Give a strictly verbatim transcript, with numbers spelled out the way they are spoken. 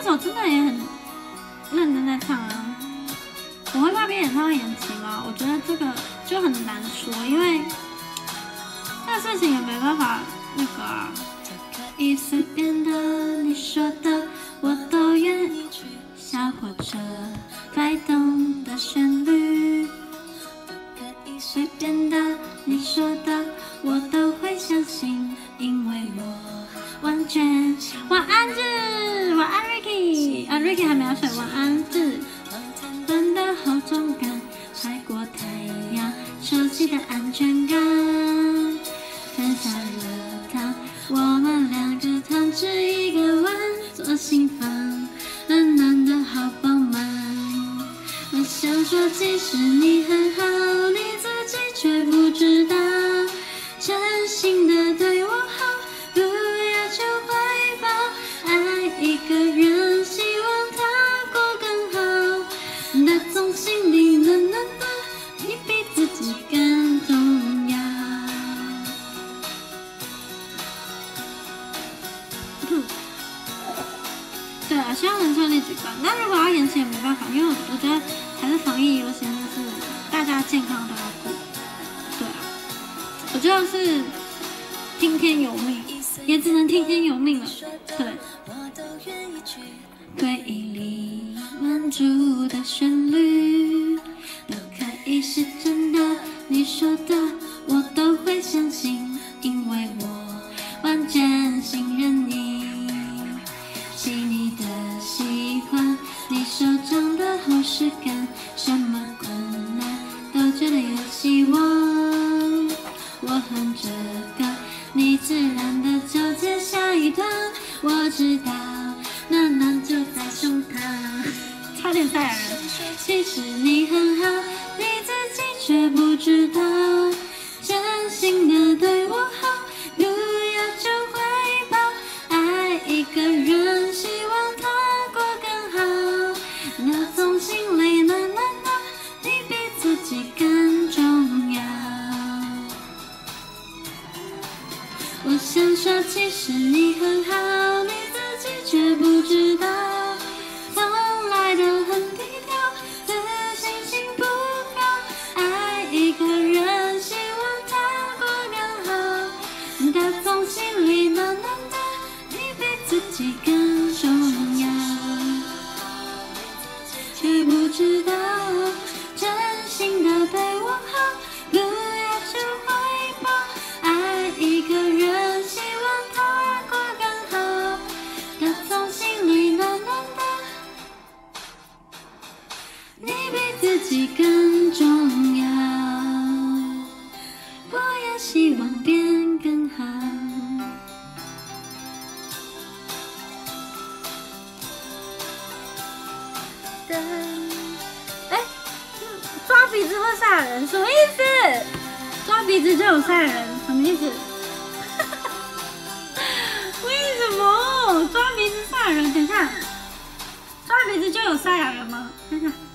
首真的也很认真在唱啊。我会怕别演唱会延期吗？我觉得这个就很难说，因为这个事情也没办法那个啊。一随便的，你说的我都愿意去。小火车摆动的旋律，随便的，你说的我都会相信，因为我完全。晚安日，晚安 Ricky， 啊 Ricky 还没有睡，晚安日。暖的厚重感，晒过太阳，熟悉的安全感。分享热汤，我们两个汤匙一个碗，做心房，暖暖的好饱满。我想说，其实你很好，你自己却不知道，真心的对我好，不要求回报。爱一个人，希望他过更好，那从心里暖暖的，你比自己更重要。对啊，希望能顺利举办。那如果要延期也没办法，因为我觉得还是防疫优先，就是大家健康都要顾。对啊，我就是听天由命，也只能听天由命了。对。回忆里满足的旋律，都可以是真的。你说的我都会相信，因为我完全信任你。细腻的喜欢，你手掌的厚实感，什么困难都觉得有希望。我哼着歌，你自然的就接下一段。我知道，暖暖就在胸膛。差点赛亚人。其实你很好，你自己却不知道，真心的对我好，不要求回报。爱一个人，希望他过更好，那从心里暖暖的，你比自己更重要。我想说，其实你很好，你自己却不知道，从来都很低调，自信心不高。爱一个人，希望他过更好，他从心里暖暖的，你比自己更重要。却不知道，真心的对我好，不要求回报。爱一个人，希望他过更好，他从心里暖暖的，你比自己更重要。我也希望变更好。哎，抓鼻子会吓人，什么意思？抓鼻子就有吓人，什么意思？为什么抓鼻子吓人？等一下，抓鼻子就有吓人吗？等一下。